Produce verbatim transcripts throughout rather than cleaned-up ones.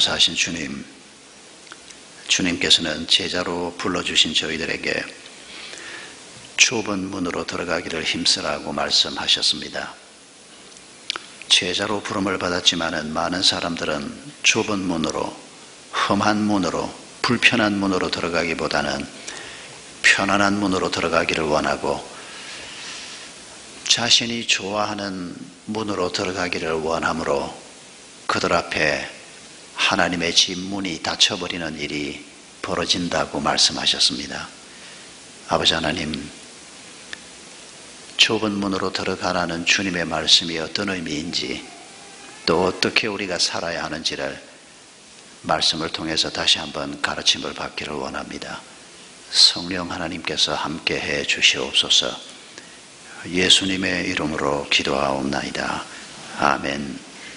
감사하신 주님, 주님께서는 제자로 불러주신 저희들에게 좁은 문으로 들어가기를 힘쓰라고 말씀하셨습니다. 제자로 부름을 받았지만은 많은 사람들은 좁은 문으로, 험한 문으로, 불편한 문으로 들어가기보다는 편안한 문으로 들어가기를 원하고 자신이 좋아하는 문으로 들어가기를 원하므로 그들 앞에 하나님의 집 문이 닫혀버리는 일이 벌어진다고 말씀하셨습니다. 아버지 하나님, 좁은 문으로 들어가라는 주님의 말씀이 어떤 의미인지, 또 어떻게 우리가 살아야 하는지를 말씀을 통해서 다시 한번 가르침을 받기를 원합니다. 성령 하나님께서 함께해 주시옵소서. 예수님의 이름으로 기도하옵나이다. 아멘.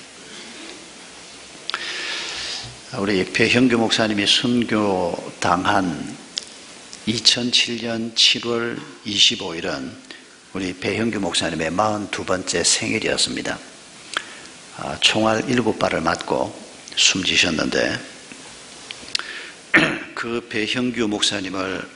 우리 배형규 목사님이 순교당한 이천칠 년 칠월 이십오일은 우리 배형규 목사님의 마흔두 번째 생일이었습니다. 총알 일곱 발을 맞고 숨지셨는데, 그 배형규 목사님을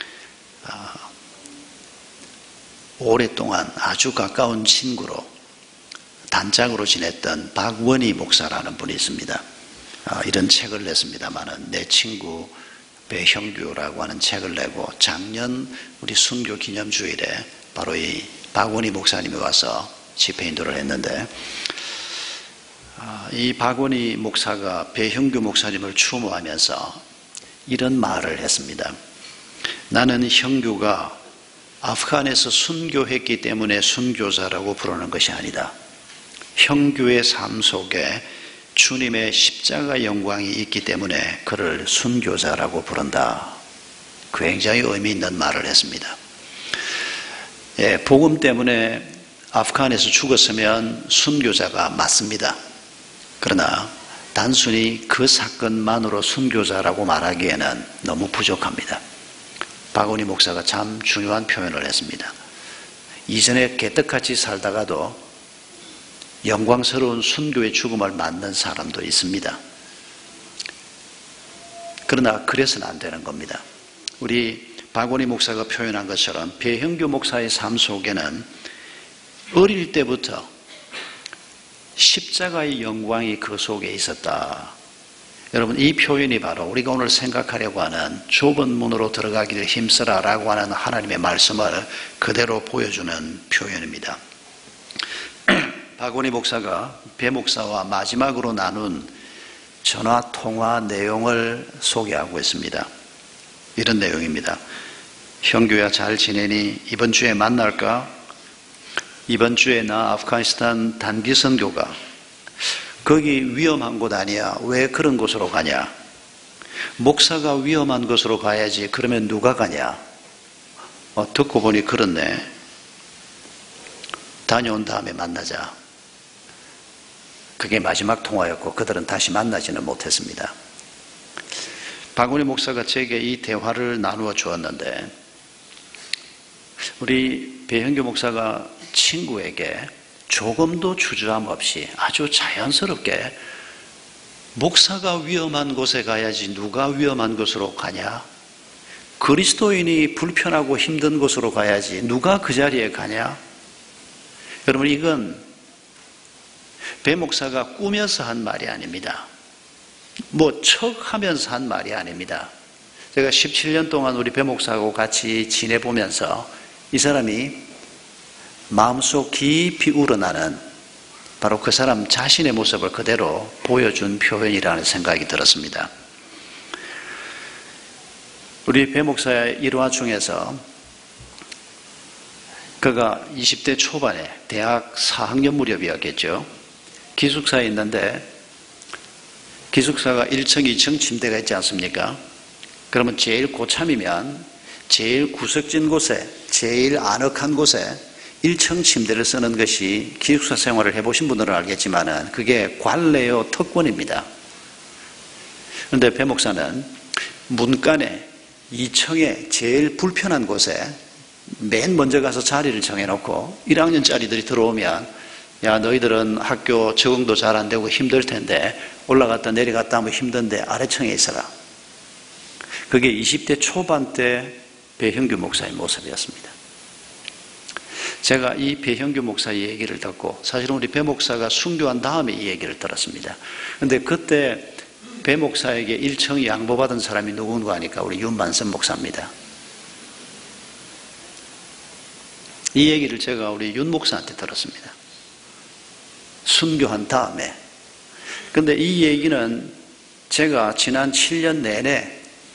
오랫동안 아주 가까운 친구로, 단짝으로 지냈던 박원희 목사라는 분이 있습니다. 이런 책을 냈습니다마는 내 친구 배형규라고 하는 책을 내고, 작년 우리 순교 기념주일에 바로 이 박원희 목사님이 와서 집회 인도를 했는데, 이 박원희 목사가 배형규 목사님을 추모하면서 이런 말을 했습니다. 나는 형규가 아프간에서 순교했기 때문에 순교자라고 부르는 것이 아니다. 형규의 삶 속에 주님의 십자가 영광이 있기 때문에 그를 순교자라고 부른다. 굉장히 의미 있는 말을 했습니다. 예, 복음 때문에 아프간에서 죽었으면 순교자가 맞습니다. 그러나 단순히 그 사건만으로 순교자라고 말하기에는 너무 부족합니다. 박원희 목사가 참 중요한 표현을 했습니다. 이전에 개떡같이 살다가도 영광스러운 순교의 죽음을 맞는 사람도 있습니다. 그러나 그래서는 안 되는 겁니다. 우리 박원희 목사가 표현한 것처럼 배형규 목사의 삶 속에는 어릴 때부터 십자가의 영광이 그 속에 있었다. 여러분, 이 표현이 바로 우리가 오늘 생각하려고 하는 좁은 문으로 들어가기를 힘쓰라 라고 하는 하나님의 말씀을 그대로 보여주는 표현입니다. 박원희 목사가 배 목사와 마지막으로 나눈 전화 통화 내용을 소개하고 있습니다. 이런 내용입니다. 형규야, 잘 지내니? 이번 주에 만날까? 이번 주에 나 아프가니스탄 단기 선교가. 거기 위험한 곳 아니야. 왜 그런 곳으로 가냐? 목사가 위험한 곳으로 가야지. 그러면 누가 가냐? 어, 듣고 보니 그렇네. 다녀온 다음에 만나자. 그게 마지막 통화였고 그들은 다시 만나지는 못했습니다. 박원희 목사가 제게 이 대화를 나누어 주었는데, 우리 배형규 목사가 친구에게 조금도 주저함 없이 아주 자연스럽게 목사가 위험한 곳에 가야지 누가 위험한 곳으로 가냐? 그리스도인이 불편하고 힘든 곳으로 가야지 누가 그 자리에 가냐? 여러분, 이건 배 목사가 꾸며서 한 말이 아닙니다. 뭐 척하면서 한 말이 아닙니다. 제가 십칠 년 동안 우리 배 목사하고 같이 지내보면서 이 사람이 마음속 깊이 우러나는 바로 그 사람 자신의 모습을 그대로 보여준 표현이라는 생각이 들었습니다. 우리 배 목사의 일화 중에서 그가 이십 대 초반에 대학 사 학년 무렵이었겠죠. 기숙사에 있는데 기숙사가 일 층, 이 층 침대가 있지 않습니까? 그러면 제일 고참이면 제일 구석진 곳에, 제일 아늑한 곳에 일 층 침대를 쓰는 것이, 기숙사 생활을 해보신 분들은 알겠지만 그게 관례요 특권입니다. 그런데 배 목사는 문간에 이 층에 제일 불편한 곳에 맨 먼저 가서 자리를 정해놓고 일 학년짜리들이 들어오면 야, 너희들은 학교 적응도 잘 안 되고 힘들 텐데 올라갔다 내려갔다 하면 힘든데 아래층에 있어라. 그게 이십 대 초반 때 배형규 목사의 모습이었습니다. 제가 이 배형규 목사의 얘기를 듣고, 사실은 우리 배 목사가 순교한 다음에 이 얘기를 들었습니다. 그런데 그때 배 목사에게 일청이 양보받은 사람이 누군가 하니까 우리 윤만선 목사입니다. 이 얘기를 제가 우리 윤 목사한테 들었습니다. 순교한 다음에. 근데 이 얘기는 제가 지난 칠 년 내내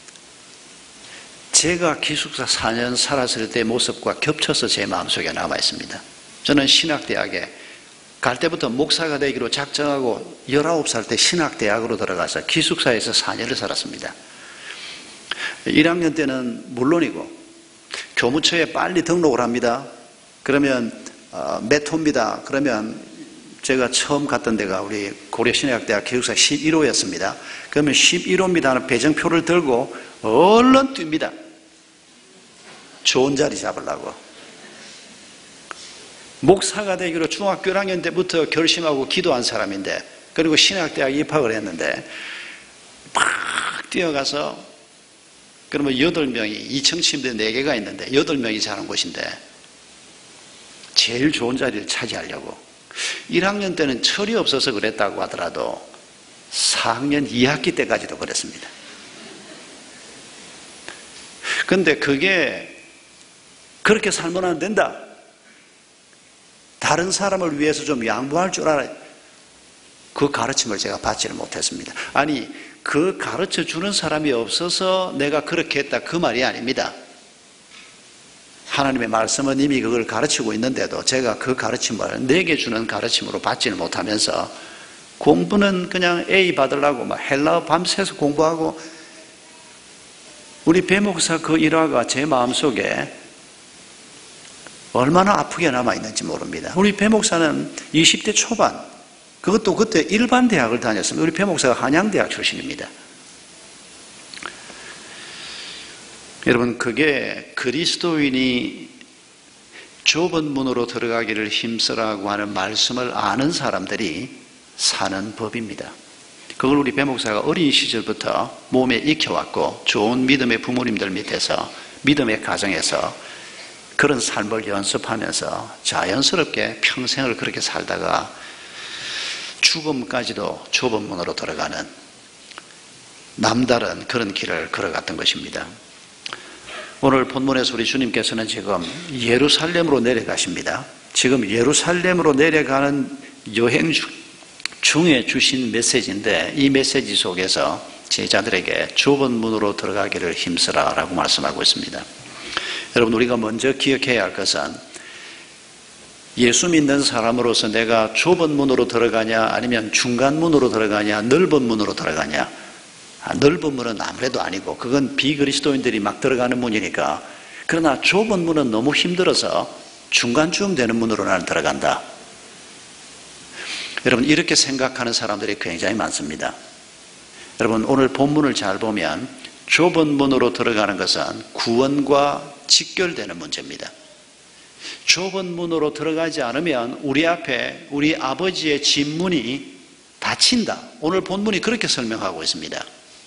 제가 기숙사 사 년 살았을 때 모습과 겹쳐서 제 마음속에 남아 있습니다. 저는 신학대학에 갈 때부터 목사가 되기로 작정하고 열아홉 살 때 신학대학으로 들어가서 기숙사에서 사 년을 살았습니다. 일 학년 때는 물론이고 교무처에 빨리 등록을 합니다. 그러면 어, 몇 호입니다. 그러면 제가 처음 갔던 데가 우리 고려신학대학 기숙사 십일 호였습니다. 그러면 십일 호입니다 하는 배정표를 들고 얼른 뜁니다. 좋은 자리 잡으려고. 목사가 되기로 중학교 일 학년 때부터 결심하고 기도한 사람인데, 그리고 신학대학 입학을 했는데 막 뛰어가서, 그러면 여덟 명이 이 층 침대 네 개가 있는데 여덟 명이 자는 곳인데 제일 좋은 자리를 차지하려고. 일 학년 때는 철이 없어서 그랬다고 하더라도 사 학년 이 학기 때까지도 그랬습니다. 근데 그게 그렇게 살면 안 된다. 다른 사람을 위해서 좀 양보할 줄 알아야. 그 가르침을 제가 받지를 못했습니다. 아니, 그 가르쳐 주는 사람이 없어서 내가 그렇게 했다, 그 말이 아닙니다. 하나님의 말씀은 이미 그걸 가르치고 있는데도 제가 그 가르침을 내게 주는 가르침으로 받지를 못하면서 공부는 그냥 A 받으려고 막 헬라어 밤새서 공부하고. 우리 배 목사 그 일화가 제 마음속에 얼마나 아프게 남아있는지 모릅니다. 우리 배 목사는 이십 대 초반, 그것도 그때 일반 대학을 다녔습니다. 우리 배 목사가 한양대학 출신입니다. 여러분, 그게 그리스도인이 좁은 문으로 들어가기를 힘쓰라고 하는 말씀을 아는 사람들이 사는 법입니다. 그걸 우리 배 목사가 어린 시절부터 몸에 익혀왔고, 좋은 믿음의 부모님들 밑에서, 믿음의 가정에서 그런 삶을 연습하면서 자연스럽게 평생을 그렇게 살다가 죽음까지도 좁은 문으로 들어가는 남다른 그런 길을 걸어갔던 것입니다. 오늘 본문에서 우리 주님께서는 지금 예루살렘으로 내려가십니다. 지금 예루살렘으로 내려가는 여행 중에 주신 메시지인데, 이 메시지 속에서 제자들에게 좁은 문으로 들어가기를 힘쓰라 라고 말씀하고 있습니다. 여러분, 우리가 먼저 기억해야 할 것은 예수 믿는 사람으로서 내가 좁은 문으로 들어가냐, 아니면 중간 문으로 들어가냐, 넓은 문으로 들어가냐. 아, 넓은 문은 아무래도 아니고 그건 비그리스도인들이 막 들어가는 문이니까. 그러나 좁은 문은 너무 힘들어서 중간쯤 되는 문으로 나는 들어간다. 여러분, 이렇게 생각하는 사람들이 굉장히 많습니다. 여러분, 오늘 본문을 잘 보면 좁은 문으로 들어가는 것은 구원과 직결되는 문제입니다. 좁은 문으로 들어가지 않으면 우리 앞에 우리 아버지의 집 문이 닫힌다. 오늘 본문이 그렇게 설명하고 있습니다.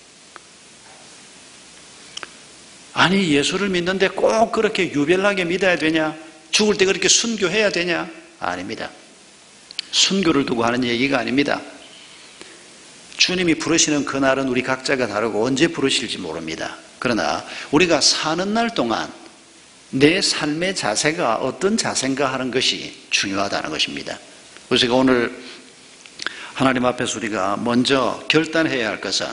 아니, 예수를 믿는데 꼭 그렇게 유별나게 믿어야 되냐? 죽을 때 그렇게 순교해야 되냐? 아닙니다. 순교를 두고 하는 얘기가 아닙니다. 주님이 부르시는 그날은 우리 각자가 다르고 언제 부르실지 모릅니다. 그러나 우리가 사는 날 동안 내 삶의 자세가 어떤 자세인가 하는 것이 중요하다는 것입니다. 그래서 오늘 하나님 앞에서 우리가 먼저 결단해야 할 것은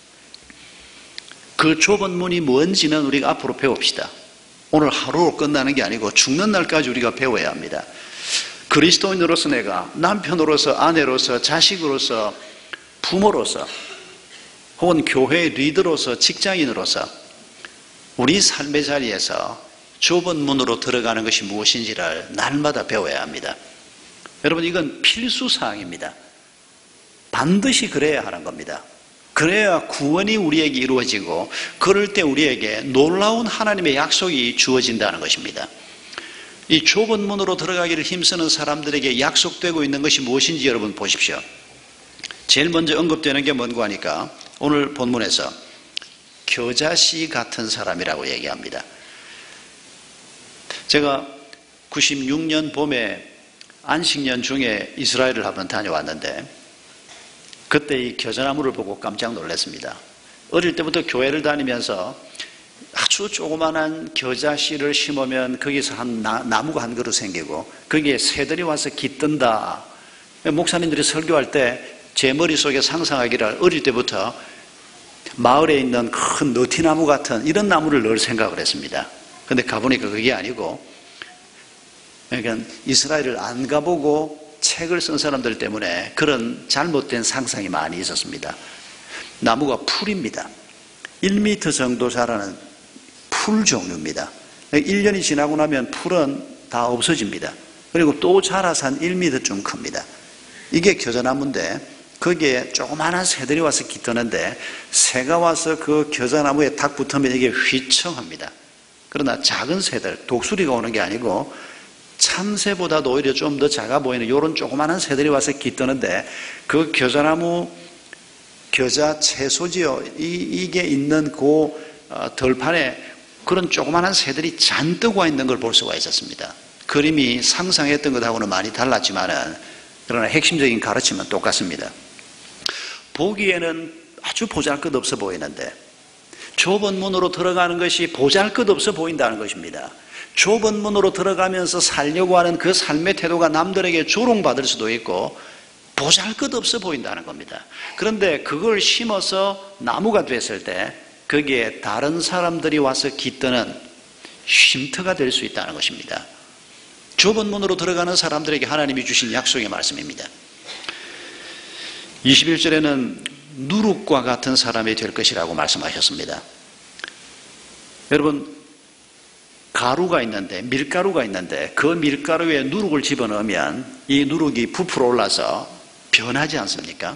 그 좁은 문이 뭔지는 우리가 앞으로 배웁시다. 오늘 하루로 끝나는 게 아니고 죽는 날까지 우리가 배워야 합니다. 그리스도인으로서 내가 남편으로서, 아내로서, 자식으로서, 부모로서, 혹은 교회의 리더로서, 직장인으로서 우리 삶의 자리에서 좁은 문으로 들어가는 것이 무엇인지를 날마다 배워야 합니다. 여러분, 이건 필수사항입니다. 반드시 그래야 하는 겁니다. 그래야 구원이 우리에게 이루어지고, 그럴 때 우리에게 놀라운 하나님의 약속이 주어진다는 것입니다. 이 좁은 문으로 들어가기를 힘쓰는 사람들에게 약속되고 있는 것이 무엇인지 여러분 보십시오. 제일 먼저 언급되는 게 뭔고 하니까 오늘 본문에서 겨자씨 같은 사람이라고 얘기합니다. 제가 구십육 년 봄에 안식년 중에 이스라엘을 한번 다녀왔는데 그때 이 겨자나무를 보고 깜짝 놀랐습니다. 어릴 때부터 교회를 다니면서 아주 조그만한 겨자씨를 심으면 거기서 한 나, 나무가 한 그루 생기고 거기에 새들이 와서 깃든다. 목사님들이 설교할 때 제 머릿속에 상상하기를 어릴 때부터 마을에 있는 큰 너티나무 같은 이런 나무를 늘 생각을 했습니다. 그런데 가보니까 그게 아니고, 그러니까 이스라엘을 안 가보고 책을 쓴 사람들 때문에 그런 잘못된 상상이 많이 있었습니다. 나무가 풀입니다. 일 미터 정도 자라는 풀 종류입니다. 일 년이 지나고 나면 풀은 다 없어집니다. 그리고 또 자라서 한 일 미터쯤 큽니다. 이게 겨자나무인데 거기에 조그마한 새들이 와서 깃드는데 새가 와서 그 겨자나무에 딱 붙으면 이게 휘청합니다. 그러나 작은 새들, 독수리가 오는 게 아니고 참새보다도 오히려 좀 더 작아 보이는 이런 조그마한 새들이 와서 깃드는데 그 겨자나무, 겨자 채소지요. 이, 이게 있는 그 덜판에 그런 조그마한 새들이 잔뜩 와 있는 걸 볼 수가 있었습니다. 그림이 상상했던 것하고는 많이 달랐지만은 그러나 핵심적인 가르침은 똑같습니다. 보기에는 아주 보잘것없어 보이는데 좁은 문으로 들어가는 것이 보잘것없어 보인다는 것입니다. 좁은 문으로 들어가면서 살려고 하는 그 삶의 태도가 남들에게 조롱받을 수도 있고 보잘것없어 보인다는 겁니다. 그런데 그걸 심어서 나무가 됐을 때 거기에 다른 사람들이 와서 깃드는 쉼터가 될 수 있다는 것입니다. 좁은 문으로 들어가는 사람들에게 하나님이 주신 약속의 말씀입니다. 이십일 절에는 누룩과 같은 사람이 될 것이라고 말씀하셨습니다. 여러분, 가루가 있는데, 밀가루가 있는데 그 밀가루에 누룩을 집어넣으면 이 누룩이 부풀어 올라서 변하지 않습니까?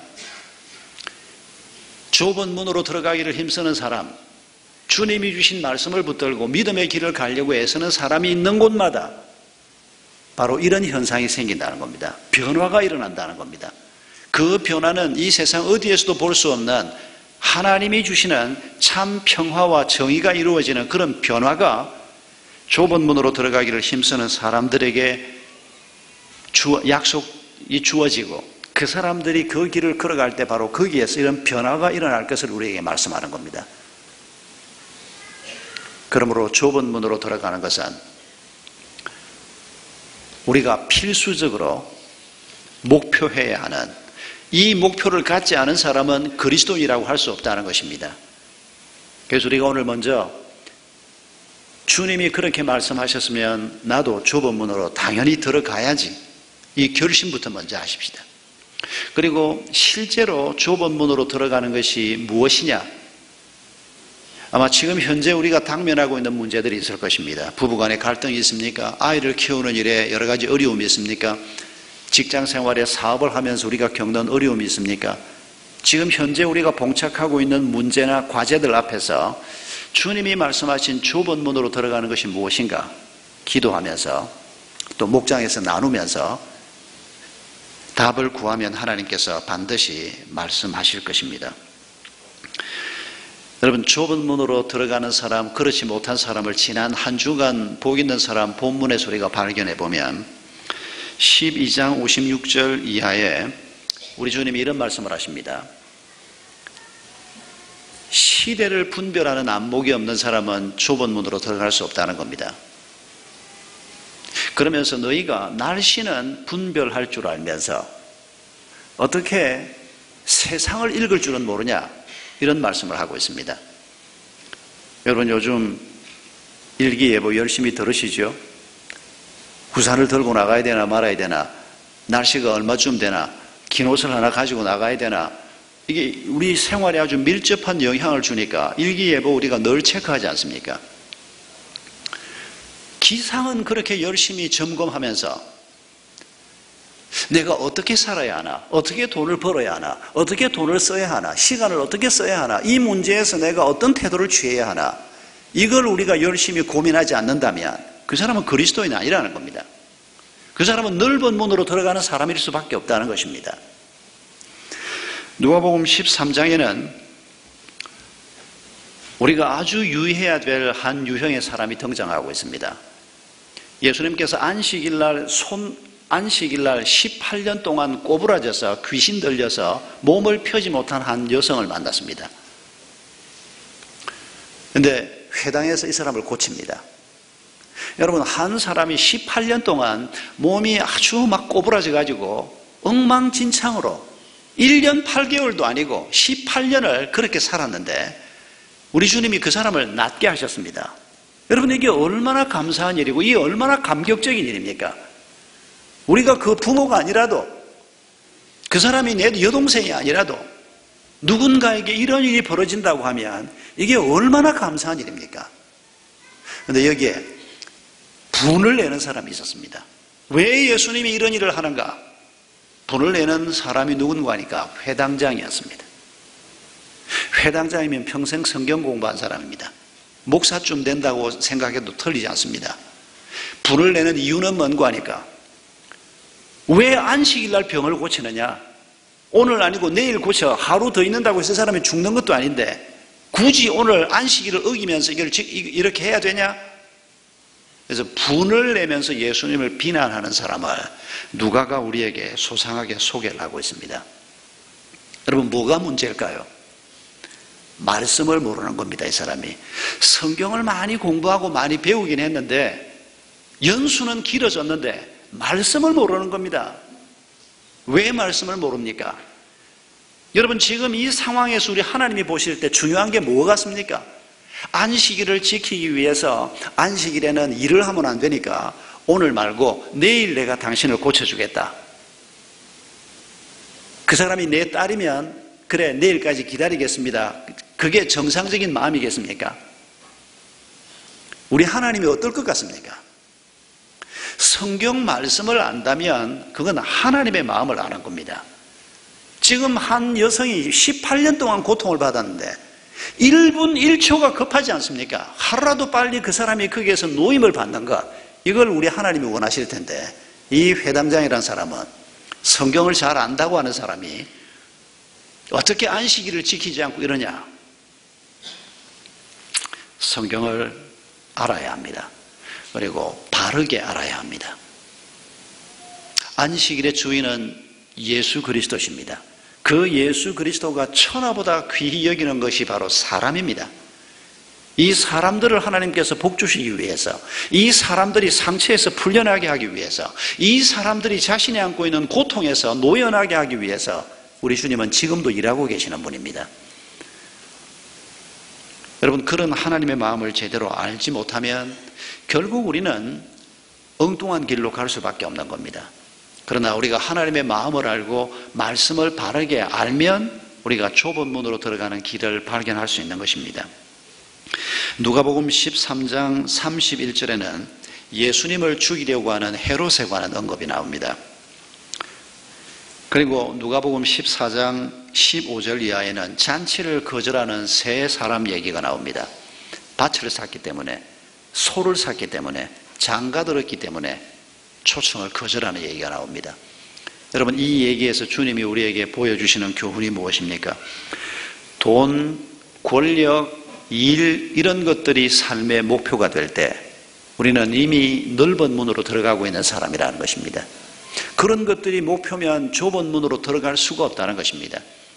좁은 문으로 들어가기를 힘쓰는 사람, 주님이 주신 말씀을 붙들고 믿음의 길을 가려고 애쓰는 사람이 있는 곳마다 바로 이런 현상이 생긴다는 겁니다. 변화가 일어난다는 겁니다. 그 변화는 이 세상 어디에서도 볼 수 없는 하나님이 주시는 참 평화와 정의가 이루어지는 그런 변화가 좁은 문으로 들어가기를 힘쓰는 사람들에게 약속이 주어지고 그 사람들이 그 길을 걸어갈 때 바로 거기에서 이런 변화가 일어날 것을 우리에게 말씀하는 겁니다. 그러므로 좁은 문으로 들어가는 것은 우리가 필수적으로 목표해야 하는, 이 목표를 갖지 않은 사람은 그리스도인이라고 할 수 없다는 것입니다. 그래서 우리가 오늘 먼저 주님이 그렇게 말씀하셨으면 나도 좁은 문으로 당연히 들어가야지, 이 결심부터 먼저 하십시다. 그리고 실제로 좁은 문으로 들어가는 것이 무엇이냐? 아마 지금 현재 우리가 당면하고 있는 문제들이 있을 것입니다. 부부간의 갈등이 있습니까? 아이를 키우는 일에 여러 가지 어려움이 있습니까? 직장 생활에 사업을 하면서 우리가 겪는 어려움이 있습니까? 지금 현재 우리가 봉착하고 있는 문제나 과제들 앞에서 주님이 말씀하신 좁은 문으로 들어가는 것이 무엇인가? 기도하면서 또 목장에서 나누면서 답을 구하면 하나님께서 반드시 말씀하실 것입니다. 여러분, 좁은 문으로 들어가는 사람, 그렇지 못한 사람을 지난 한 주간 복 있는 사람 본문에서 우리가 발견해 보면 십이 장 오십육 절 이하에 우리 주님이 이런 말씀을 하십니다. 시대를 분별하는 안목이 없는 사람은 좁은 문으로 들어갈 수 없다는 겁니다. 그러면서 너희가 날씨는 분별할 줄 알면서 어떻게 세상을 읽을 줄은 모르냐, 이런 말씀을 하고 있습니다. 여러분, 요즘 일기예보 열심히 들으시죠? 우산을 들고 나가야 되나 말아야 되나, 날씨가 얼마쯤 되나, 긴 옷을 하나 가지고 나가야 되나, 이게 우리 생활에 아주 밀접한 영향을 주니까 일기예보 우리가 늘 체크하지 않습니까? 기상은 그렇게 열심히 점검하면서 내가 어떻게 살아야 하나, 어떻게 돈을 벌어야 하나, 어떻게 돈을 써야 하나, 시간을 어떻게 써야 하나, 이 문제에서 내가 어떤 태도를 취해야 하나, 이걸 우리가 열심히 고민하지 않는다면 그 사람은 그리스도인이 아니라는 겁니다. 그 사람은 넓은 문으로 들어가는 사람일 수밖에 없다는 것입니다. 누가복음 십삼 장에는 우리가 아주 유의해야 될 한 유형의 사람이 등장하고 있습니다. 예수님께서 안식일날 손 안식일날 십팔 년 동안 꼬부라져서 귀신 들려서 몸을 펴지 못한 한 여성을 만났습니다. 그런데 회당에서 이 사람을 고칩니다. 여러분, 한 사람이 십팔 년 동안 몸이 아주 막 꼬부라져 가지고 엉망진창으로 일 년 팔 개월도 아니고 십팔 년을 그렇게 살았는데 우리 주님이 그 사람을 낫게 하셨습니다. 여러분, 이게 얼마나 감사한 일이고 이게 얼마나 감격적인 일입니까? 우리가 그 부모가 아니라도, 그 사람이 내 여동생이 아니라도 누군가에게 이런 일이 벌어진다고 하면 이게 얼마나 감사한 일입니까? 그런데 여기에 분을 내는 사람이 있었습니다. 왜 예수님이 이런 일을 하는가? 분을 내는 사람이 누군가 하니까 회당장이었습니다. 회당장이면 평생 성경 공부한 사람입니다. 목사쯤 된다고 생각해도 틀리지 않습니다. 분을 내는 이유는 뭔가 하니까 왜 안식일날 병을 고치느냐? 오늘 아니고 내일 고쳐 하루 더 있는다고 해서 사람이 죽는 것도 아닌데 굳이 오늘 안식일을 어기면서 이걸 이렇게 해야 되냐? 그래서 분을 내면서 예수님을 비난하는 사람을 누가가 우리에게 소상하게 소개를 하고 있습니다. 여러분, 뭐가 문제일까요? 말씀을 모르는 겁니다. 이 사람이 성경을 많이 공부하고 많이 배우긴 했는데 연수는 길어졌는데 말씀을 모르는 겁니다. 왜 말씀을 모릅니까? 여러분, 지금 이 상황에서 우리 하나님이 보실 때 중요한 게 뭐가 같습니까? 안식일을 지키기 위해서 안식일에는 일을 하면 안 되니까 오늘 말고 내일 내가 당신을 고쳐주겠다. 그 사람이 내 딸이면 그래, 내일까지 기다리겠습니다. 그게 정상적인 마음이겠습니까? 우리 하나님이 어떨 것 같습니까? 성경 말씀을 안다면 그건 하나님의 마음을 아는 겁니다. 지금 한 여성이 십팔 년 동안 고통을 받았는데 일 분 일 초가 급하지 않습니까? 하루라도 빨리 그 사람이 거기에서 노임을 받는 것, 이걸 우리 하나님이 원하실 텐데 이 회당장이라는 사람은 성경을 잘 안다고 하는 사람이 어떻게 안식일을 지키지 않고 이러냐? 성경을 알아야 합니다. 그리고 바르게 알아야 합니다. 안식일의 주인은 예수 그리스도십니다. 그 예수 그리스도가 천하보다 귀히 여기는 것이 바로 사람입니다. 이 사람들을 하나님께서 복주시기 위해서, 이 사람들이 상처에서 풀려나게 하기 위해서, 이 사람들이 자신이 안고 있는 고통에서 노연하게 하기 위해서 우리 주님은 지금도 일하고 계시는 분입니다. 여러분, 그런 하나님의 마음을 제대로 알지 못하면 결국 우리는 엉뚱한 길로 갈 수밖에 없는 겁니다. 그러나 우리가 하나님의 마음을 알고 말씀을 바르게 알면 우리가 좁은 문으로 들어가는 길을 발견할 수 있는 것입니다. 누가복음 십삼 장 삼십일 절에는 예수님을 죽이려고 하는 헤롯에 관한 언급이 나옵니다. 그리고 누가복음 십사 장 십오 절 이하에는 잔치를 거절하는 세 사람 얘기가 나옵니다. 밭을 샀기 때문에, 소를 샀기 때문에, 장가 들었기 때문에 초청을 거절하는 얘기가 나옵니다. 여러분, 이 얘기에서 주님이 우리에게 보여주시는 교훈이 무엇입니까? 돈, 권력, 일, 이런 것들이 삶의 목표가 될 때 우리는 이미 넓은 문으로 들어가고 있는 사람이라는 것입니다. 그런 것들이 목표면 좁은 문으로 들어갈 수가 없다는 것입니다.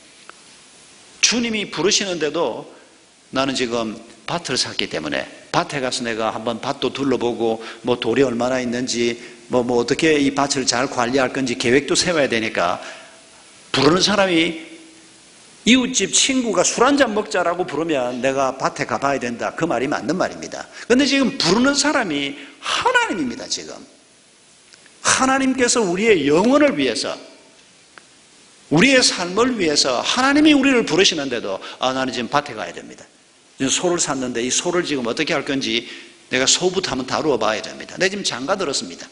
주님이 부르시는데도 나는 지금 밭을 샀기 때문에 밭에 가서 내가 한번 밭도 둘러보고 뭐 돌이 얼마나 있는지 뭐, 뭐 어떻게 이 밭을 잘 관리할 건지 계획도 세워야 되니까 부르는 사람이 이웃집 친구가 술 한잔 먹자라고 부르면 내가 밭에 가봐야 된다, 그 말이 맞는 말입니다. 그런데 지금 부르는 사람이 하나님입니다. 지금 하나님께서 우리의 영혼을 위해서, 우리의 삶을 위해서 하나님이 우리를 부르시는데도 아, 나는 지금 밭에 가야 됩니다. 지금 소를 샀는데 이 소를 지금 어떻게 할 건지 내가 소부터 한번 다루어 봐야 됩니다. 내가 지금 장가 들었습니다.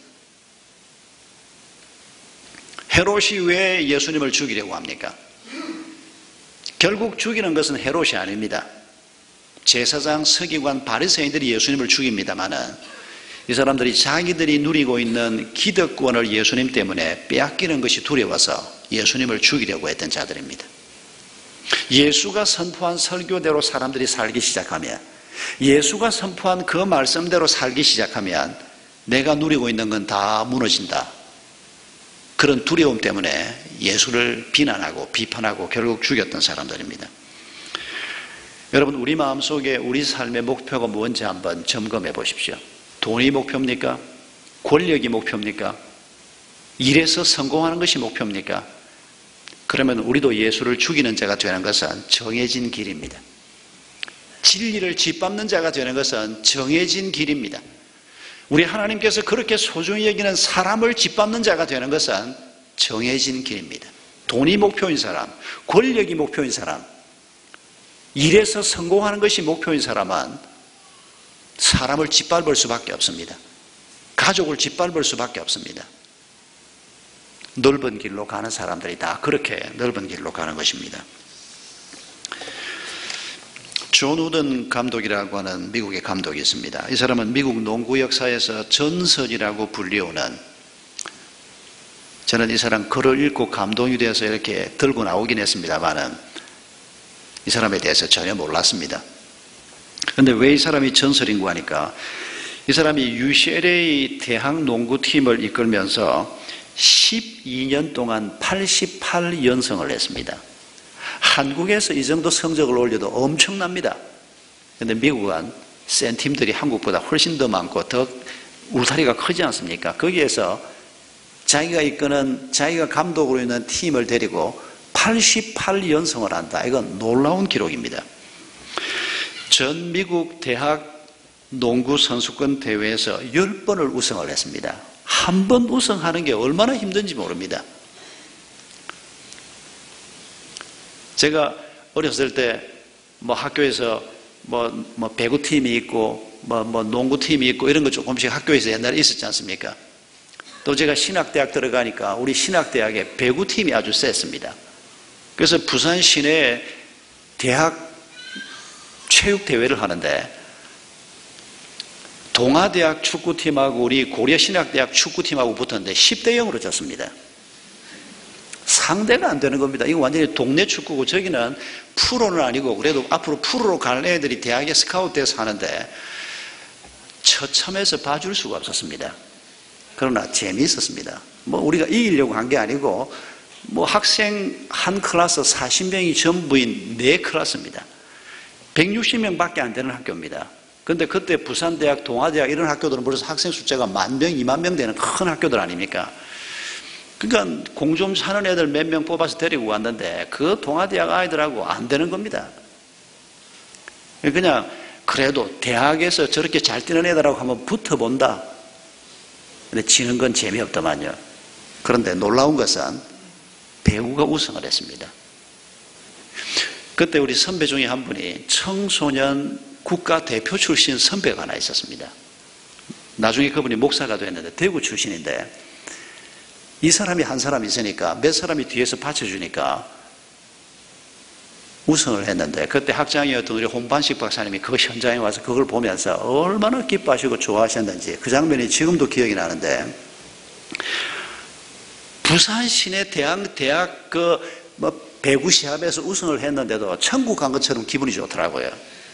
헤롯이 왜 예수님을 죽이려고 합니까? 결국 죽이는 것은 헤롯이 아닙니다. 제사장, 서기관, 바리새인들이 예수님을 죽입니다마는 이 사람들이 자기들이 누리고 있는 기득권을 예수님 때문에 빼앗기는 것이 두려워서 예수님을 죽이려고 했던 자들입니다. 예수가 선포한 설교대로 사람들이 살기 시작하면, 예수가 선포한 그 말씀대로 살기 시작하면 내가 누리고 있는 건 다 무너진다. 그런 두려움 때문에 예수를 비난하고 비판하고 결국 죽였던 사람들입니다. 여러분, 우리 마음속에 우리 삶의 목표가 뭔지 한번 점검해 보십시오. 돈이 목표입니까? 권력이 목표입니까? 일에서 성공하는 것이 목표입니까? 그러면 우리도 예수를 죽이는 자가 되는 것은 정해진 길입니다. 진리를 짓밟는 자가 되는 것은 정해진 길입니다. 우리 하나님께서 그렇게 소중히 여기는 사람을 짓밟는 자가 되는 것은 정해진 길입니다. 돈이 목표인 사람, 권력이 목표인 사람, 일에서 성공하는 것이 목표인 사람은 사람을 짓밟을 수밖에 없습니다. 가족을 짓밟을 수밖에 없습니다. 넓은 길로 가는 사람들이 다 그렇게 넓은 길로 가는 것입니다. 존 우든 감독이라고 하는 미국의 감독이 있습니다. 이 사람은 미국 농구 역사에서 전설이라고 불리우는, 저는 이 사람 글을 읽고 감동이 되어서 이렇게 들고 나오긴 했습니다만은 이 사람에 대해서 전혀 몰랐습니다. 그런데 왜 이 사람이 전설인고 하니까, 이 사람이 유씨엘에이 대학 농구팀을 이끌면서 십이 년 동안 팔십팔 연승을 했습니다. 한국에서 이 정도 성적을 올려도 엄청납니다. 그런데 미국은 센 팀들이 한국보다 훨씬 더 많고 더 울타리가 크지 않습니까? 거기에서 자기가 이끄는, 자기가 감독으로 있는 팀을 데리고 팔십팔 연승을 한다. 이건 놀라운 기록입니다. 전 미국 대학 농구 선수권 대회에서 열 번을 우승을 했습니다. 한 번 우승하는 게 얼마나 힘든지 모릅니다. 제가 어렸을 때 뭐 학교에서 뭐, 뭐 배구팀이 있고 뭐, 뭐 농구팀이 있고 이런 거 조금씩 학교에서 옛날에 있었지 않습니까? 또 제가 신학대학 들어가니까 우리 신학대학에 배구팀이 아주 셌습니다. 그래서 부산 시내에 대학 체육대회를 하는데 동아대학 축구팀하고 우리 고려신학대학 축구팀하고 붙었는데 십 대 영으로 졌습니다. 상대가 안 되는 겁니다. 이거 완전히 동네 축구고, 저기는 프로는 아니고 그래도 앞으로 프로로 갈 애들이 대학에 스카웃돼서 하는데 처참해서 봐줄 수가 없었습니다. 그러나 재미있었습니다. 뭐 우리가 이기려고 한 게 아니고 뭐 학생 한 클래스 사십 명이 전부인 네 클래스입니다. 백육십 명밖에 안 되는 학교입니다. 그런데 그때 부산대학, 동아대학 이런 학교들은 벌써 학생 숫자가 만 명, 이만 명 되는 큰 학교들 아닙니까? 그러니까 공 좀 사는 애들 몇 명 뽑아서 데리고 왔는데 그 동아대학 아이들하고 안 되는 겁니다. 그냥 그래도 대학에서 저렇게 잘 뛰는 애들하고 한번 붙어본다. 근데 지는 건 재미없더만요. 그런데 놀라운 것은 배구가 우승을 했습니다. 그때 우리 선배 중에 한 분이 청소년 국가대표 출신 선배가 하나 있었습니다. 나중에 그분이 목사가 됐는데 대구 출신인데, 이 사람이 한 사람 있으니까 몇 사람이 뒤에서 받쳐주니까 우승을 했는데, 그때 학장이었던 우리 홍반식 박사님이 그 현장에 와서 그걸 보면서 얼마나 기뻐하시고 좋아하셨는지 그 장면이 지금도 기억이 나는데, 부산 시내 대학, 대학 그 뭐 배구 시합에서 우승을 했는데도 천국 간 것처럼 기분이 좋더라고요.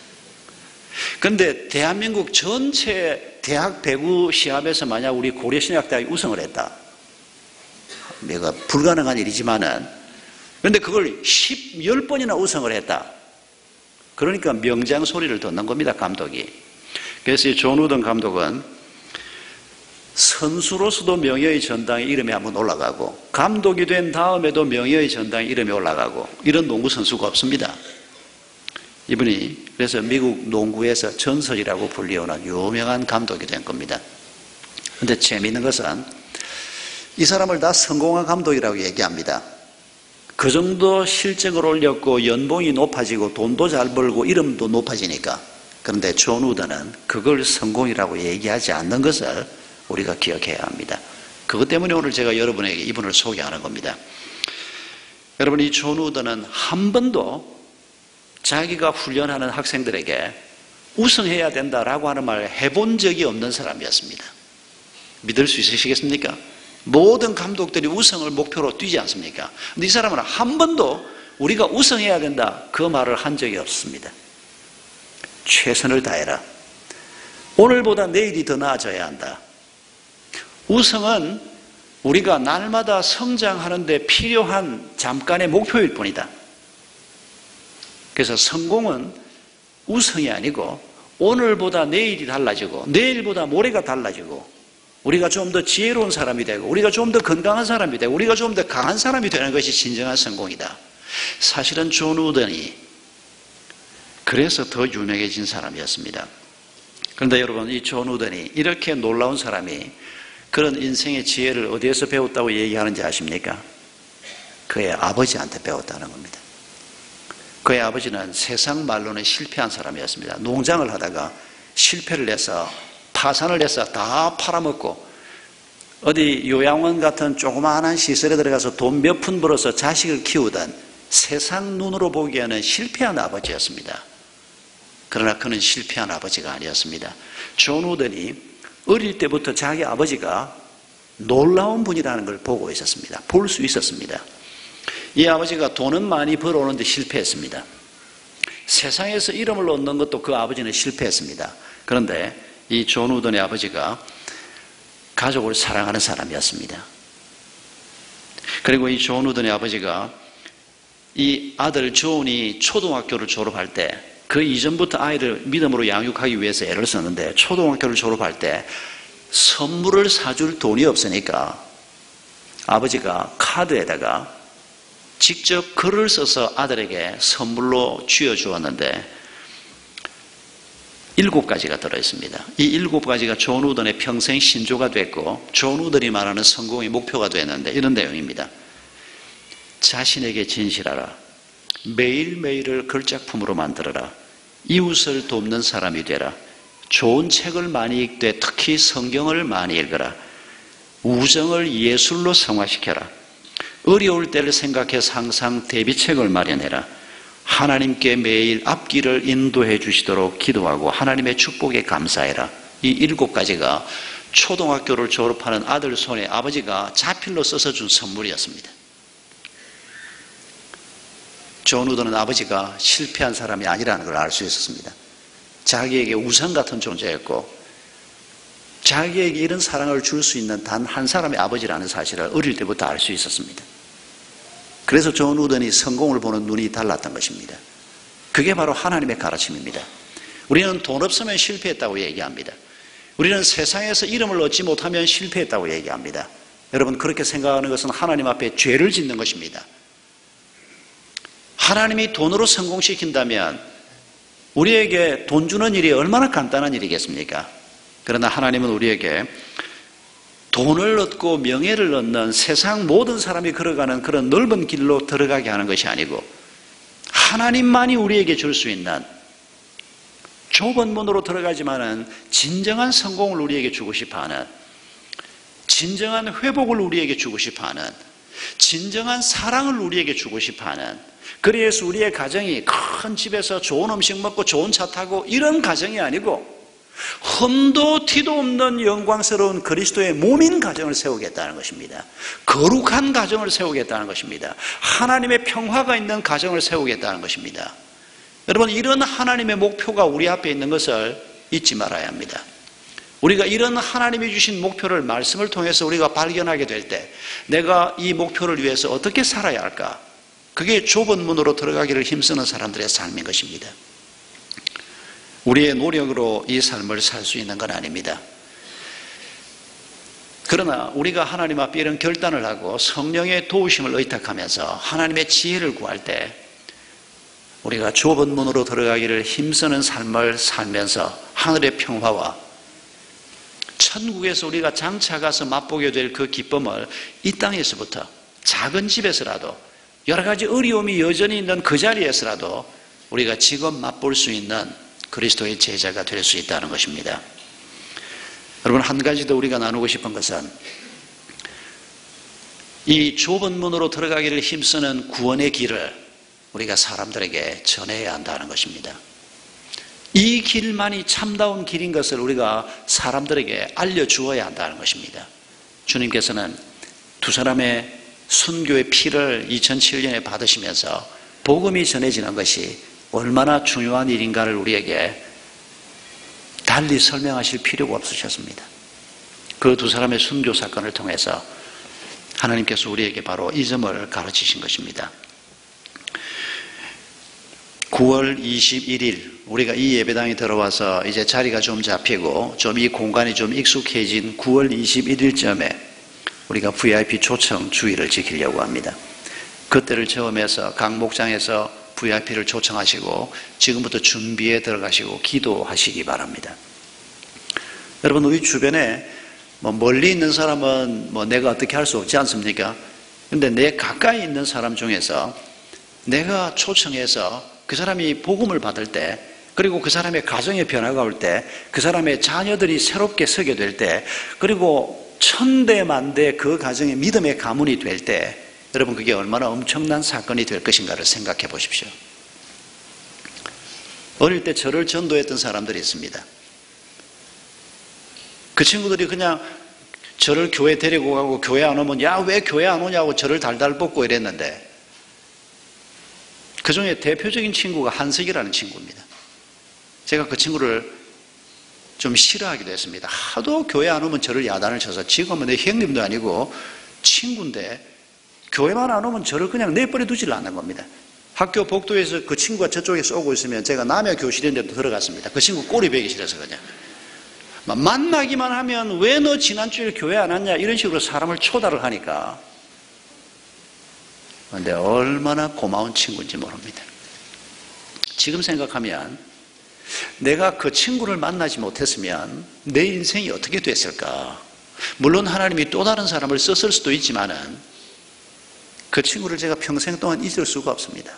그런데 대한민국 전체 대학 배구 시합에서 만약 우리 고려신학대학이 우승을 했다. 내가 불가능한 일이지만은, 그런데 그걸 십, 열 번이나 우승을 했다. 그러니까 명장 소리를 듣는 겁니다, 감독이. 그래서 이 존 우든 감독은 선수로서도 명예의 전당에 이름이 한번 올라가고, 감독이 된 다음에도 명예의 전당에 이름이 올라가고, 이런 농구 선수가 없습니다. 이분이 그래서 미국 농구에서 전설이라고 불리우는 유명한 감독이 된 겁니다. 그런데 재미있는 것은 이 사람을 다 성공한 감독이라고 얘기합니다. 그 정도 실적을 올렸고 연봉이 높아지고 돈도 잘 벌고 이름도 높아지니까. 그런데 존 우든은 그걸 성공이라고 얘기하지 않는 것을 우리가 기억해야 합니다. 그것 때문에 오늘 제가 여러분에게 이분을 소개하는 겁니다. 여러분, 이 존 우든은 한 번도 자기가 훈련하는 학생들에게 우승해야 된다라고 하는 말을 해본 적이 없는 사람이었습니다. 믿을 수 있으시겠습니까? 모든 감독들이 우승을 목표로 뛰지 않습니까? 근데 이 사람은 한 번도 우리가 우승해야 된다 그 말을 한 적이 없습니다. 최선을 다해라. 오늘보다 내일이 더 나아져야 한다. 우승은 우리가 날마다 성장하는 데 필요한 잠깐의 목표일 뿐이다. 그래서 성공은 우승이 아니고 오늘보다 내일이 달라지고 내일보다 모레가 달라지고 우리가 좀 더 지혜로운 사람이 되고 우리가 좀 더 건강한 사람이 되고 우리가 좀 더 강한 사람이 되는 것이 진정한 성공이다. 사실은 존 우던이 그래서 더 유명해진 사람이었습니다. 그런데 여러분, 이 존 우던이 이렇게 놀라운 사람이 그런 인생의 지혜를 어디에서 배웠다고 얘기하는지 아십니까? 그의 아버지한테 배웠다는 겁니다. 그의 아버지는 세상 말로는 실패한 사람이었습니다. 농장을 하다가 실패를 해서 파산을 해서 다 팔아먹고 어디 요양원 같은 조그마한 시설에 들어가서 돈 몇 푼 벌어서 자식을 키우던 세상 눈으로 보기에는 실패한 아버지였습니다. 그러나 그는 실패한 아버지가 아니었습니다. 존 우던이 어릴 때부터 자기 아버지가 놀라운 분이라는 걸 보고 있었습니다. 볼 수 있었습니다. 이 아버지가 돈은 많이 벌어오는데 실패했습니다. 세상에서 이름을 얻는 것도 그 아버지는 실패했습니다. 그런데 이 존 우던의 아버지가 가족을 사랑하는 사람이었습니다. 그리고 이 존 우던의 아버지가 이 아들 존이 초등학교를 졸업할 때 그 이전부터 아이를 믿음으로 양육하기 위해서 애를 썼는데 초등학교를 졸업할 때 선물을 사줄 돈이 없으니까 아버지가 카드에다가 직접 글을 써서 아들에게 선물로 쥐어주었는데 일곱 가지가 들어있습니다. 이 일곱 가지가 존 우던의 평생 신조가 됐고 존 우던이 말하는 성공의 목표가 됐는데 이런 내용입니다. 자신에게 진실하라. 매일매일을 걸작품으로 만들어라. 이웃을 돕는 사람이 되라. 좋은 책을 많이 읽되 특히 성경을 많이 읽어라. 우정을 예술로 성화시켜라. 어려울 때를 생각해서 항상 대비책을 마련해라. 하나님께 매일 앞길을 인도해 주시도록 기도하고 하나님의 축복에 감사해라. 이 일곱 가지가 초등학교를 졸업하는 아들 손에 아버지가 자필로 써서 준 선물이었습니다. 존 우던은 아버지가 실패한 사람이 아니라는 걸 알 수 있었습니다. 자기에게 우상 같은 존재였고 자기에게 이런 사랑을 줄 수 있는 단 한 사람의 아버지라는 사실을 어릴 때부터 알 수 있었습니다. 그래서 존 우던이 성공을 보는 눈이 달랐던 것입니다. 그게 바로 하나님의 가르침입니다. 우리는 돈 없으면 실패했다고 얘기합니다. 우리는 세상에서 이름을 얻지 못하면 실패했다고 얘기합니다. 여러분, 그렇게 생각하는 것은 하나님 앞에 죄를 짓는 것입니다. 하나님이 돈으로 성공시킨다면 우리에게 돈 주는 일이 얼마나 간단한 일이겠습니까? 그러나 하나님은 우리에게 돈을 얻고 명예를 얻는 세상 모든 사람이 걸어가는 그런 넓은 길로 들어가게 하는 것이 아니고 하나님만이 우리에게 줄 수 있는 좁은 문으로 들어가지만은 진정한 성공을 우리에게 주고 싶어하는, 진정한 회복을 우리에게 주고 싶어하는, 진정한 사랑을 우리에게 주고 싶어하는, 그래서 우리의 가정이 큰 집에서 좋은 음식 먹고 좋은 차 타고 이런 가정이 아니고 흠도 티도 없는 영광스러운 그리스도의 몸인 가정을 세우겠다는 것입니다. 거룩한 가정을 세우겠다는 것입니다. 하나님의 평화가 있는 가정을 세우겠다는 것입니다. 여러분, 이런 하나님의 목표가 우리 앞에 있는 것을 잊지 말아야 합니다. 우리가 이런 하나님이 주신 목표를 말씀을 통해서 우리가 발견하게 될 때 내가 이 목표를 위해서 어떻게 살아야 할까? 그게 좁은 문으로 들어가기를 힘쓰는 사람들의 삶인 것입니다. 우리의 노력으로 이 삶을 살 수 있는 건 아닙니다. 그러나 우리가 하나님 앞에 이런 결단을 하고 성령의 도우심을 의탁하면서 하나님의 지혜를 구할 때 우리가 좁은 문으로 들어가기를 힘쓰는 삶을 살면서 하늘의 평화와 천국에서 우리가 장차가서 맛보게 될 그 기쁨을 이 땅에서부터 작은 집에서라도 여러 가지 어려움이 여전히 있는 그 자리에서라도 우리가 지금 맛볼 수 있는 그리스도의 제자가 될 수 있다는 것입니다. 여러분, 한 가지 더 우리가 나누고 싶은 것은 이 좁은 문으로 들어가기를 힘쓰는 구원의 길을 우리가 사람들에게 전해야 한다는 것입니다. 이 길만이 참다운 길인 것을 우리가 사람들에게 알려주어야 한다는 것입니다. 주님께서는 두 사람의 순교의 피를 이천칠 년에 받으시면서 복음이 전해지는 것이 얼마나 중요한 일인가를 우리에게 달리 설명하실 필요가 없으셨습니다. 그 두 사람의 순교 사건을 통해서 하나님께서 우리에게 바로 이 점을 가르치신 것입니다. 구월 이십일일 우리가 이 예배당에 들어와서 이제 자리가 좀 잡히고 좀 이 공간이 좀 익숙해진 구월 이십일일쯤에 우리가 브이아이피 초청 주의를 지키려고 합니다. 그때를 처음해서 각 목장에서 브이아이피를 초청하시고 지금부터 준비에 들어가시고 기도하시기 바랍니다. 여러분, 우리 주변에 뭐 멀리 있는 사람은 뭐 내가 어떻게 할 수 없지 않습니까? 근데 내 가까이 있는 사람 중에서 내가 초청해서 그 사람이 복음을 받을 때, 그리고 그 사람의 가정의 변화가 올 때, 그 사람의 자녀들이 새롭게 서게 될 때, 그리고 천대 만대 그 가정의 믿음의 가문이 될 때, 여러분, 그게 얼마나 엄청난 사건이 될 것인가를 생각해 보십시오. 어릴 때 저를 전도했던 사람들이 있습니다. 그 친구들이 그냥 저를 교회 데리고 가고 교회 안 오면 야, 왜 교회 안 오냐고 저를 달달 볶고 이랬는데, 그 중에 대표적인 친구가 한석이라는 친구입니다. 제가 그 친구를 좀 싫어하기도 했습니다. 하도 교회 안 오면 저를 야단을 쳐서, 지금은 내 형님도 아니고 친구인데 교회만 안 오면 저를 그냥 내버려 두질 않는 겁니다. 학교 복도에서 그 친구가 저쪽에 쏘고 있으면 제가 남의 교실인데도 들어갔습니다. 그 친구 꼬리 베기 싫어서 그냥. 만나기만 하면 왜 너 지난주에 교회 안 왔냐 이런 식으로 사람을 초달을 하니까. 그런데 얼마나 고마운 친구인지 모릅니다. 지금 생각하면 내가 그 친구를 만나지 못했으면 내 인생이 어떻게 됐을까. 물론 하나님이 또 다른 사람을 썼을 수도 있지만은 그 친구를 제가 평생 동안 잊을 수가 없습니다.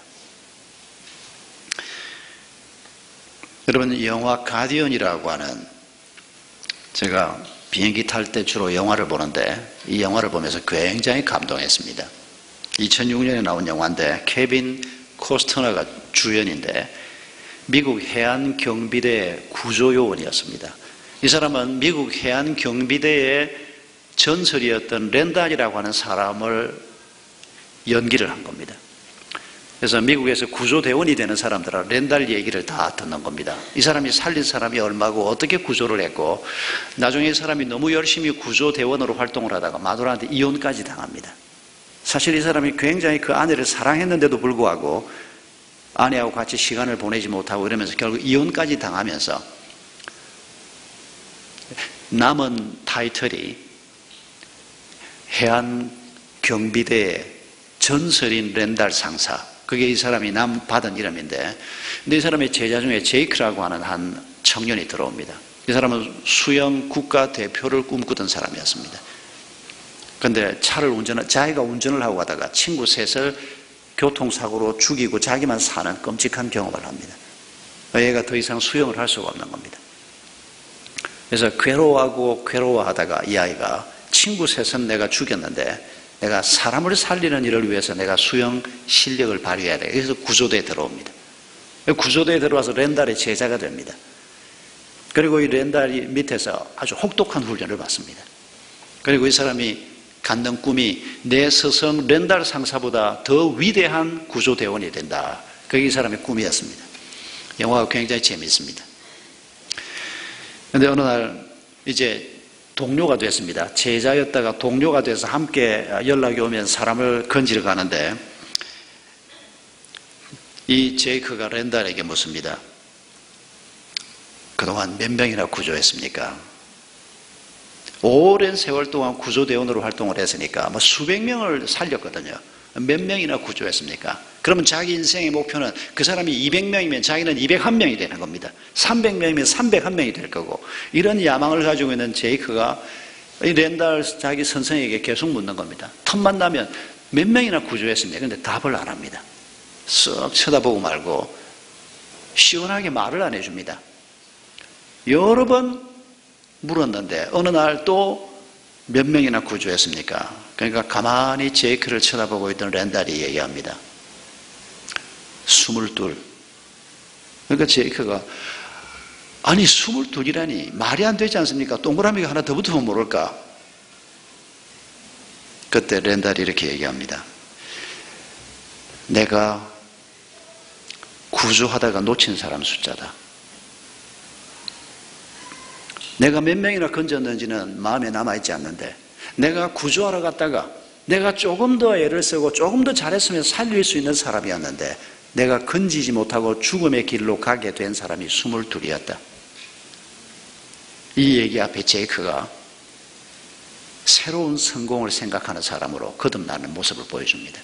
여러분, 영화 가디언이라고 하는, 제가 비행기 탈 때 주로 영화를 보는데 이 영화를 보면서 굉장히 감동했습니다. 이천육 년에 나온 영화인데 케빈 코스터너가 주연인데 미국 해안경비대 구조요원이었습니다. 이 사람은 미국 해안경비대의 전설이었던 랜달이라고 하는 사람을 연기를 한 겁니다. 그래서 미국에서 구조대원이 되는 사람들은 랜달 얘기를 다 듣는 겁니다. 이 사람이 살린 사람이 얼마고 어떻게 구조를 했고, 나중에 이 사람이 너무 열심히 구조대원으로 활동을 하다가 마누라한테 이혼까지 당합니다. 사실 이 사람이 굉장히 그 아내를 사랑했는데도 불구하고 아내하고 같이 시간을 보내지 못하고 이러면서 결국 이혼까지 당하면서 남은 타이틀이 해안경비대의 전설인 랜달 상사, 그게 이 사람이 남 받은 이름인데, 근데 이 사람의 제자 중에 제이크라고 하는 한 청년이 들어옵니다. 이 사람은 수영 국가대표를 꿈꾸던 사람이었습니다. 그런데 차를 운전을, 자기가 운전을 하고 가다가 친구 셋을 교통사고로 죽이고 자기만 사는 끔찍한 경험을 합니다. 얘가 더 이상 수영을 할 수가 없는 겁니다. 그래서 괴로워하고 괴로워하다가 이 아이가, 친구 셋은 내가 죽였는데 내가 사람을 살리는 일을 위해서 내가 수영 실력을 발휘해야 돼. 그래서 구조대에 들어옵니다. 구조대에 들어와서 랜달의 제자가 됩니다. 그리고 이 랜달이 밑에서 아주 혹독한 훈련을 받습니다. 그리고 이 사람이 갖는 꿈이 내 스승 랜달 상사보다 더 위대한 구조대원이 된다. 그게 이 사람의 꿈이었습니다. 영화가 굉장히 재미있습니다. 그런데 어느 날 이제 동료가 됐습니다. 제자였다가 동료가 돼서 함께 연락이 오면 사람을 건지러 가는데 이 제이크가 랜달에게 묻습니다. 그동안 몇 명이나 구조했습니까? 오랜 세월 동안 구조대원으로 활동을 했으니까 뭐 수백 명을 살렸거든요. 몇 명이나 구조했습니까? 그러면 자기 인생의 목표는 그 사람이 이백 명이면 자기는 이백일 명이 되는 겁니다. 삼백 명이면 삼백일 명이 될 거고, 이런 야망을 가지고 있는 제이크가 이 랜달 자기 선생에게 계속 묻는 겁니다. 틈만 나면 몇 명이나 구조했습니까? 근데 답을 안 합니다. 쓱 쳐다보고 말고 시원하게 말을 안 해줍니다. 여러 번 물었는데 어느 날 또 몇 명이나 구조했습니까? 그러니까 가만히 제이크를 쳐다보고 있던 랜달이 얘기합니다. 스물둘. 그러니까 제이크가 아니 스물둘이라니 말이 안 되지 않습니까? 동그라미가 하나 더 붙으면 모를까? 그때 렌달이 이렇게 얘기합니다. 내가 구조하다가 놓친 사람 숫자다. 내가 몇 명이나 건졌는지는 마음에 남아있지 않는데 내가 구조하러 갔다가 내가 조금 더 애를 쓰고 조금 더 잘했으면 살릴 수 있는 사람이었는데 내가 건지지 못하고 죽음의 길로 가게 된 사람이 스물둘이었다. 이 얘기 앞에 제이크가 새로운 성공을 생각하는 사람으로 거듭나는 모습을 보여줍니다.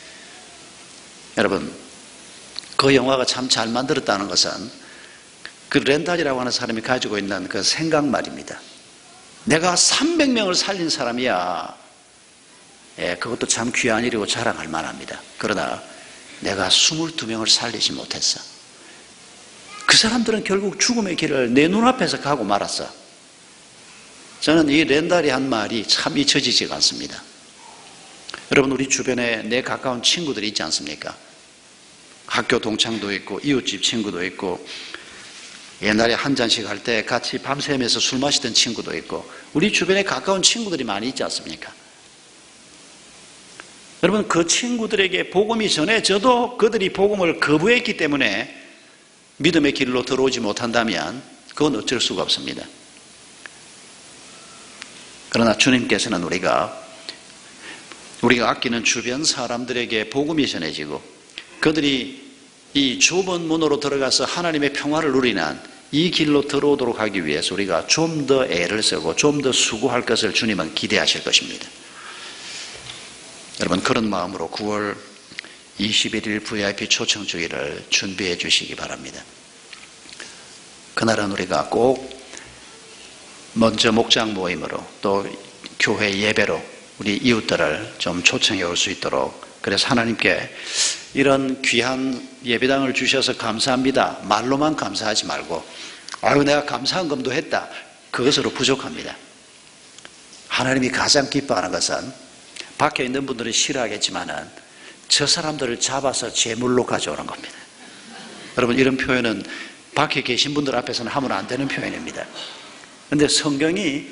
여러분, 그 영화가 참 잘 만들었다는 것은 그 렌달이라고 하는 사람이 가지고 있는 그 생각 말입니다. 내가 삼백 명을 살린 사람이야. 예, 그것도 참 귀한 일이고 자랑할 만합니다. 그러나 내가 스물두 명을 살리지 못했어. 그 사람들은 결국 죽음의 길을 내 눈앞에서 가고 말았어. 저는 이 렌달이 한 말이 참 잊혀지지가 않습니다. 여러분, 우리 주변에 내 가까운 친구들이 있지 않습니까? 학교 동창도 있고 이웃집 친구도 있고 옛날에 한 잔씩 할 때 같이 밤새면서 술 마시던 친구도 있고 우리 주변에 가까운 친구들이 많이 있지 않습니까? 여러분, 그 친구들에게 복음이 전해져도 그들이 복음을 거부했기 때문에 믿음의 길로 들어오지 못한다면 그건 어쩔 수가 없습니다. 그러나 주님께서는 우리가 우리가 아끼는 주변 사람들에게 복음이 전해지고 그들이 이 좁은 문으로 들어가서 하나님의 평화를 누리는 이 길로 들어오도록 하기 위해서 우리가 좀 더 애를 쓰고 좀 더 수고할 것을 주님은 기대하실 것입니다. 여러분, 그런 마음으로 구월 이십일일 브이아이피 초청 주일을 준비해 주시기 바랍니다. 그날은 우리가 꼭 먼저 목장 모임으로 또 교회 예배로 우리 이웃들을 좀 초청해 올 수 있도록, 그래서 하나님께 이런 귀한 예배당을 주셔서 감사합니다 말로만 감사하지 말고 아유 내가 감사한 금도 했다, 그것으로 부족합니다. 하나님이 가장 기뻐하는 것은 밖에 있는 분들은 싫어하겠지만은 저 사람들을 잡아서 제물로 가져오는 겁니다. 여러분, 이런 표현은 밖에 계신 분들 앞에서는 하면 안 되는 표현입니다. 그런데 성경이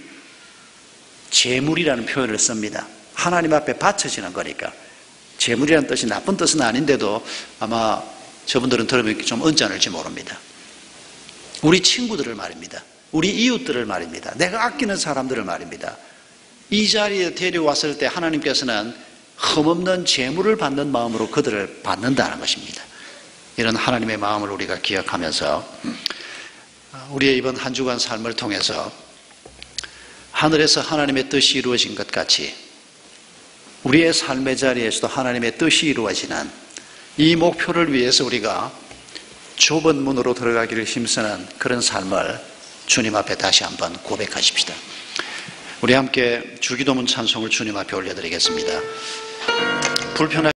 제물이라는 표현을 씁니다. 하나님 앞에 바쳐지는 거니까. 제물이라는 뜻이 나쁜 뜻은 아닌데도 아마 저분들은 들으면 좀 언짢을지 모릅니다. 우리 친구들을 말입니다. 우리 이웃들을 말입니다. 내가 아끼는 사람들을 말입니다. 이 자리에 데려왔을 때 하나님께서는 흠없는 제물을 받는 마음으로 그들을 받는다는 것입니다. 이런 하나님의 마음을 우리가 기억하면서 우리의 이번 한 주간 삶을 통해서 하늘에서 하나님의 뜻이 이루어진 것 같이 우리의 삶의 자리에서도 하나님의 뜻이 이루어지는 이 목표를 위해서 우리가 좁은 문으로 들어가기를 힘쓰는 그런 삶을 주님 앞에 다시 한번 고백하십시다. 우리 함께 주기도문 찬송을 주님 앞에 올려드리겠습니다. 불편한